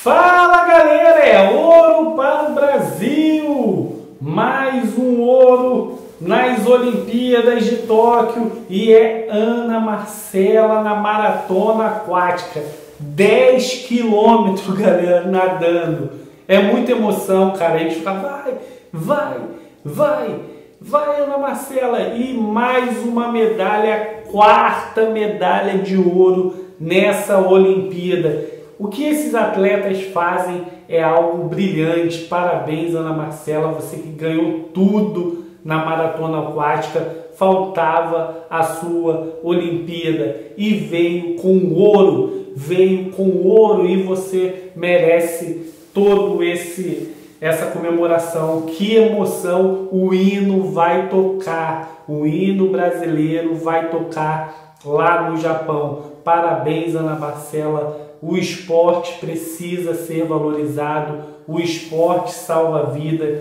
Fala galera, é ouro para o Brasil! Mais um ouro nas Olimpíadas de Tóquio e é Ana Marcela na maratona aquática. 10 quilômetros, galera, nadando. É muita emoção, cara. A gente fica, vai Ana Marcela. E mais uma medalha, quarta medalha de ouro nessa Olimpíada. O que esses atletas fazem é algo brilhante. Parabéns, Ana Marcela, você que ganhou tudo na maratona aquática. Faltava a sua Olimpíada e veio com ouro, e você merece todo essa comemoração. Que emoção! O hino vai tocar, o hino brasileiro vai tocar lá no Japão. Parabéns, Ana Marcela. O esporte precisa ser valorizado, o esporte salva a vida.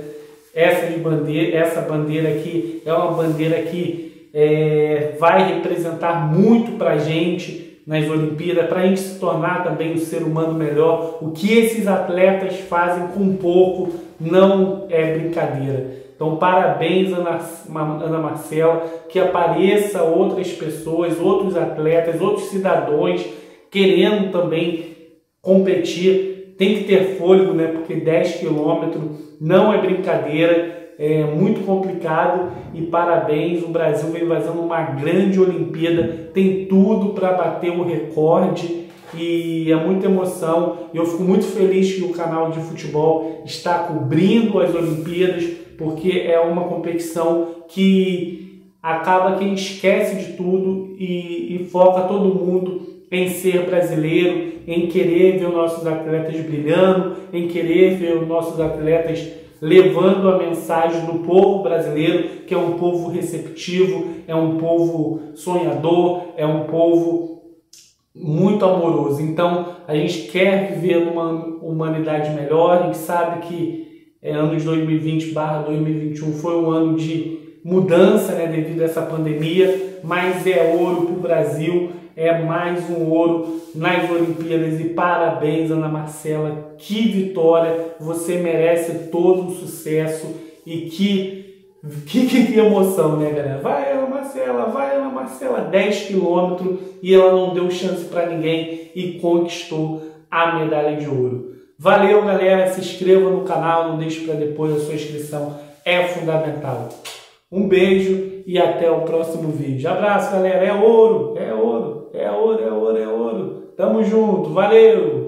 Essa bandeira aqui é uma bandeira que vai representar muito para a gente nas Olimpíadas, para a gente se tornar também um ser humano melhor. O que esses atletas fazem com pouco não é brincadeira. Então, parabéns, Ana Marcela, que apareça outras pessoas, outros atletas, outros cidadãos querendo também competir. Tem que ter fôlego, né? Porque 10 quilômetros não é brincadeira, é muito complicado. E parabéns, o Brasil vem fazendo uma grande Olimpíada, tem tudo para bater o recorde e é muita emoção. Eu fico muito feliz que o canal de futebol está cobrindo as Olimpíadas, porque é uma competição que acaba que a gente esquece de tudo e foca todo mundo em ser brasileiro, em querer ver os nossos atletas brilhando, em querer ver os nossos atletas levando a mensagem do povo brasileiro, que é um povo receptivo, é um povo sonhador, é um povo muito amoroso. Então, a gente quer viver numa humanidade melhor. A gente sabe que ano de 2020/2021 foi um ano de mudança, né, devido a essa pandemia, mas é ouro para o Brasil. É mais um ouro nas Olimpíadas e parabéns, Ana Marcela. Que vitória! Você merece todo o sucesso e que emoção, né, galera? Vai, Ana Marcela, 10 quilômetros e ela não deu chance para ninguém e conquistou a medalha de ouro. Valeu, galera! Se inscreva no canal, não deixe para depois, a sua inscrição é fundamental. Um beijo e até o próximo vídeo. Abraço, galera! É ouro! Tamo junto, valeu!